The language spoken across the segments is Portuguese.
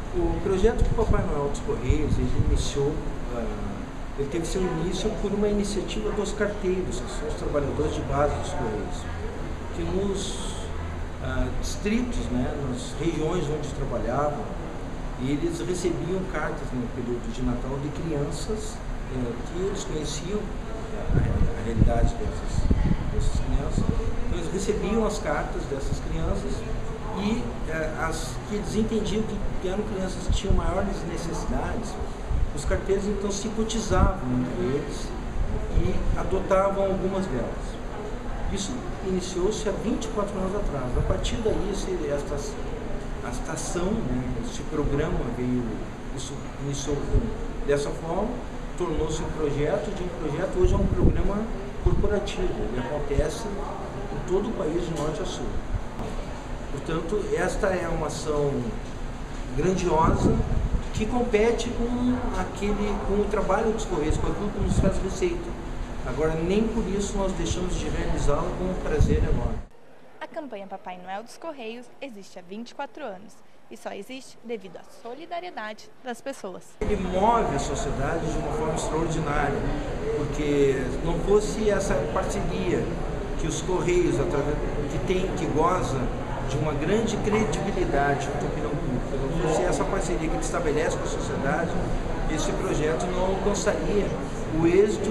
O projeto do Papai Noel dos Correios, ele teve seu início por uma iniciativa dos carteiros, que são os trabalhadores de base dos Correios, que nos distritos, né, nas regiões onde trabalhavam, eles recebiam cartas no período de Natal de crianças que eles conheciam a realidade dessas crianças. Então, eles recebiam as cartas dessas crianças e as que eles entendiam que eram crianças que tinham maiores necessidades, os carteiros então se cotizavam entre eles e adotavam algumas delas. Isso iniciou-se há 24 anos atrás. A partir daí, a estação, né, esse programa isso iniciou dessa forma, tornou-se um projeto, hoje é um programa corporativo, ele acontece em todo o país de norte a sul. Portanto, esta é uma ação grandiosa que compete com o trabalho dos Correios, com aquilo que nos faz receita. Agora, nem por isso nós deixamos de realizá-la com um prazer enorme. A campanha Papai Noel dos Correios existe há 24 anos e só existe devido à solidariedade das pessoas. Ele move a sociedade de uma forma extraordinária, porque se não fosse essa parceria que os Correios, que goza de uma grande credibilidade junto à opinião pública, não fosse essa parceria que ele estabelece com a sociedade, esse projeto não alcançaria o êxito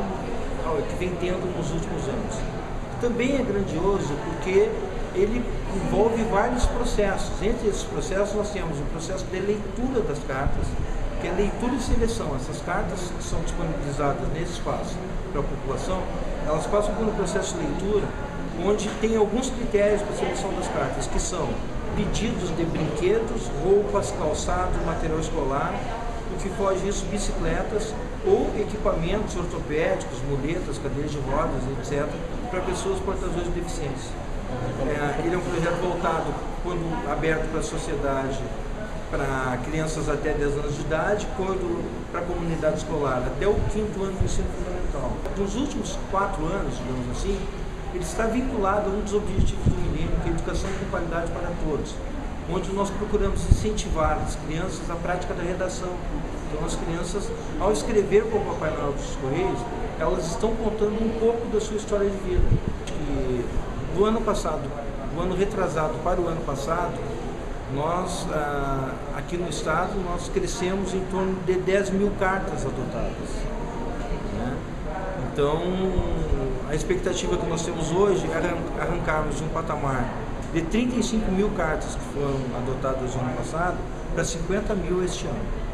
que vem tendo nos últimos anos. Também é grandioso porque ele envolve vários processos. Entre esses processos nós temos o processo de leitura das cartas, que é leitura e seleção. Essas cartas que são disponibilizadas nesse espaço para a população, elas passam por um processo de leitura onde tem alguns critérios para a seleção das cartas, que são pedidos de brinquedos, roupas, calçados, material escolar, o que foge isso, bicicletas ou equipamentos ortopédicos, muletas, cadeiras de rodas, etc., para pessoas portadoras de deficiência. Ele é um projeto voltado, quando aberto para a sociedade, para crianças até 10 anos de idade, quando para a comunidade escolar, até o 5º ano do ensino fundamental. Nos últimos 4 anos, digamos assim, ele está vinculado a um dos objetivos do milênio, que é a educação com qualidade para todos, onde nós procuramos incentivar as crianças à prática da redação. Então, as crianças, ao escrever com o Papai Noel dos Correios, elas estão contando um pouco da sua história de vida. E do ano passado, do ano retrasado para o ano passado, nós, aqui no estado, nós crescemos em torno de 10 mil cartas adotadas, né? Então, a expectativa que nós temos hoje é arrancarmos de um patamar de 35 mil cartas que foram adotadas no ano passado para 50 mil este ano.